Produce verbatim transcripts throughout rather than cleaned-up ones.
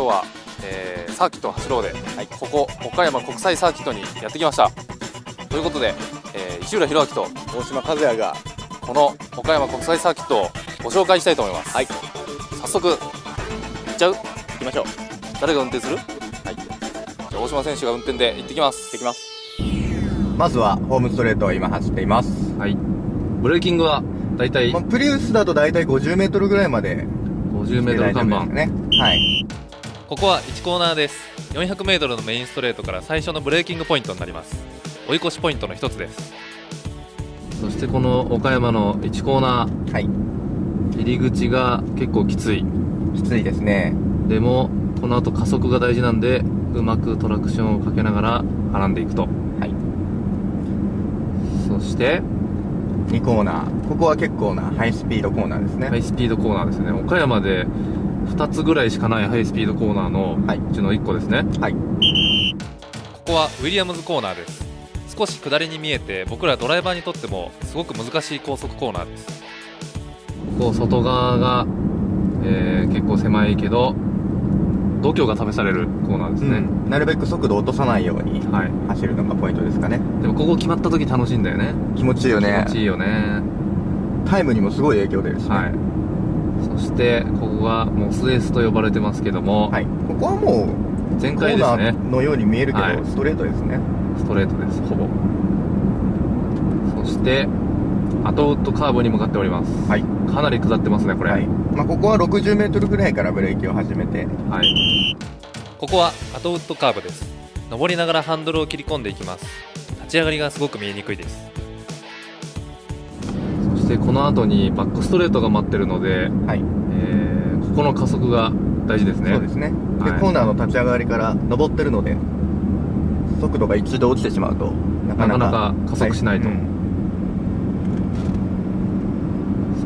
日は、えー、サーキットを走ろうで、はい、ここ岡山国際サーキットにやってきました。ということで、えー、石浦弘明と大島和也がこの岡山国際サーキットをご紹介したいと思います。はい、早速行っちゃう？行きましょう。 誰が運転する？はい、じゃあ大島選手が運転で行ってきます。 行ってきます。まずはホームストレートを今走っています。 はい。ブレーキングはだいたい、 まあ、プリウスだとだいたいごじゅうメートルぐらいまでごじゅうメートル看板ね。はい。 ここはいちコーナーです。よんひゃくメートルのメインストレートから最初のブレーキングポイントになります。追い越しポイントの一つです。そしてこの岡山のいちコーナー、はい、入り口が結構きついきついですね。 でもこの後加速が大事なんで、うまくトラクションをかけながらはらんでいくと。はい。そしてにコーナー、ここは結構なハイスピードコーナーですね。 ハイスピードコーナーですね。岡山でふたつぐらいしかないハイスピードコーナーのうちのいっこですね。はい。ここはウィリアムズコーナーです。少し下りに見えて、僕らドライバーにとってもすごく難しい高速コーナーです。こう外側が、えー、結構狭いけど度胸が試されるコーナーですね。うん、 なるべく速度を落とさないように走るのがポイントですかね。 でもここ決まった時楽しいんだよね。 気持ちいいよね。 気持ちいいよね。 タイムにもすごい影響出るしね。はい。 そしてここがもうスエスと呼ばれてますけども、はい、 ここはもう全開ですね。 のように見えるけど、はい、ストレートですね。 ストレートです、ほぼ。そしてアトウッドカーブに向かっております。はい。かなり下ってますね、これ。はい。 まあ、ここはろくじゅうメートルぐらいからブレーキを始めて。 はい。ここはアトウッドカーブです。上りながらハンドルを切り込んでいきます。立ち上がりがすごく見えにくいです。そしてこの後にバックストレートが待ってるので、はい。えー、ここの加速が大事ですね。 そうですね。で、はい、コーナーの立ち上がりから上ってるので、速度が一度落ちてしまうとなかなか、なかなか加速しないと。はい、うん、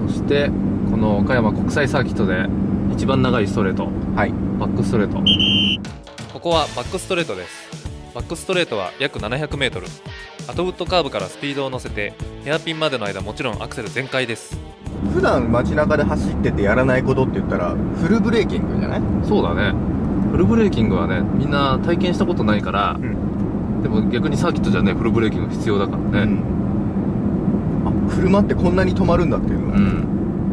そしてこの岡山国際サーキットで一番長いストレート、はい、 バックストレート。ここはバックストレートです。バックストレートは約ななひゃくメートル。アトウッドカーブからスピードを乗せてヘアピンまでの間、もちろんアクセル全開です。 普段街中で走っててやらないことって言ったらフルブレーキングじゃない？ そうだね。フルブレーキングはね、みんな体験したことないから、うん、でも逆にサーキットじゃね、フルブレーキング必要だからね。うん、 あ、車ってこんなに止まるんだっていうのは、うん、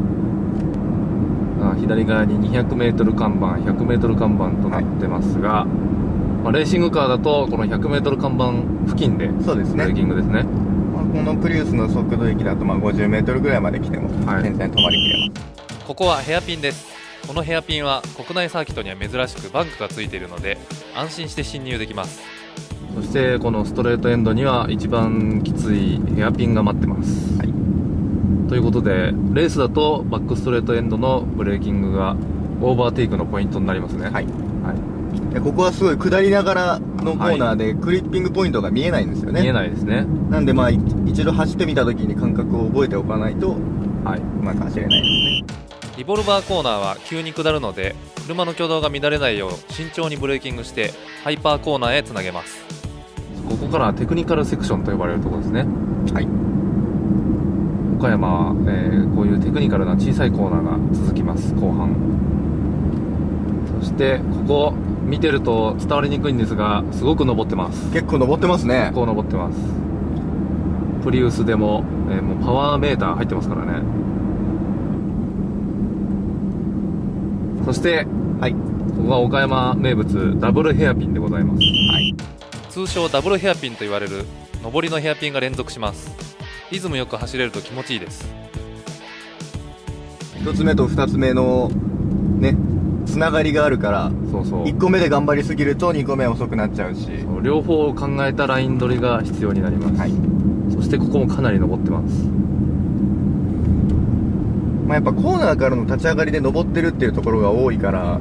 あ、左側ににひゃくメートル看板、ひゃくメートル看板となってますが、はい、まあ、レーシングカーだとこのひゃくメートル看板付近でブレーキングですね。 まあ、このプリウスの速度域だとまあごじゅうメートルぐらいまで来ても全然止まりきれます。 はい、ここはヘアピンです。このヘアピンは国内サーキットには珍しくバンクがついているので安心して進入できます。そしてこのストレートエンドには一番きついヘアピンが待ってます。はい、ということでレースだとバックストレートエンドのブレーキングがオーバーテイクのポイントになりますね。はい、はい、 でここはすごい下りながらのコーナーでクリッピングポイントが見えないんですよね。 見えないですね。 なんでまあ一度走ってみた時に感覚を覚えておかないと、はい、うまく走れないですね。 リボルバーコーナーは急に下るので車の挙動が乱れないよう慎重にブレーキングしてハイパーコーナーへつなげます。ここからはテクニカルセクションと呼ばれるところですね。はい、岡山は、えー、こういうテクニカルな小さいコーナーが続きます。後半そしてここ見てると伝わりにくいんですがすごく登ってます。 結構登ってますね。 結構登ってます。プリウスでも、えー、もうパワーメーター入ってますからね。そして、はい、ここが岡山名物ダブルヘアピンでございます。はい、通称ダブルヘアピンと言われる上りのヘアピンが連続します。リズムよく走れると気持ちいいです。 一つ目と二つ目のねつながりがあるから、そうそういっこめで頑張りすぎるとにこめ遅くなっちゃうし、 そう両方を考えたライン取りが必要になります。はい、そしてここもかなり登ってます。 まあ、やっぱコーナーからの立ち上がりで登ってるっていうところが多いから、うん、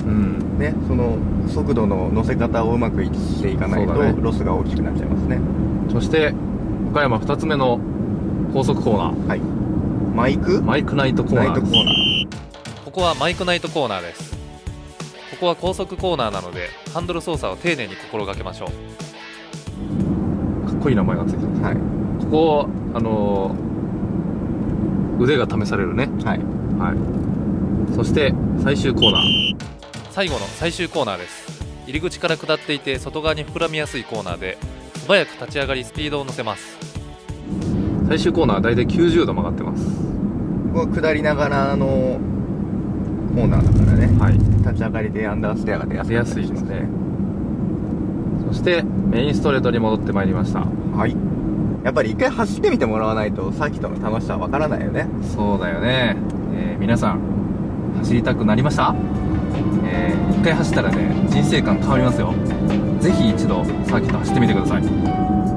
ね、その速度の乗せ方をうまくしていかないと、ね、ロスが大きくなっちゃいますね。 そして岡山ふたつめの高速コーナー、はい、 マイクマイクナイトコーナーです。 ナイトコーナー。 ここはマイクナイトコーナーです。ここは高速コーナーなのでハンドル操作を丁寧に心がけましょう。かっこいい名前がついてます。はい、ここあのー、腕が試されるね。はい、はい、そして最終コーナー最後の最終コーナーです。入り口から下っていて外側に膨らみやすいコーナーで素早く立ち上がりスピードを乗せます。最終コーナーはだいたいきゅうじゅうど曲がってます。 ここは下りながらのコーナーだからね、はい、立ち上がりでアンダーステアが出やすい出やすいですね。そしてメインストレートに戻ってまいりました。 はい。やっぱり一回走ってみてもらわないとサーキットの楽しさはわからないよね。 そうだよね、えー、皆さん走りたくなりました？えー、一回走ったらね人生観変わりますよ。ぜひ一度サーキット走ってみてください。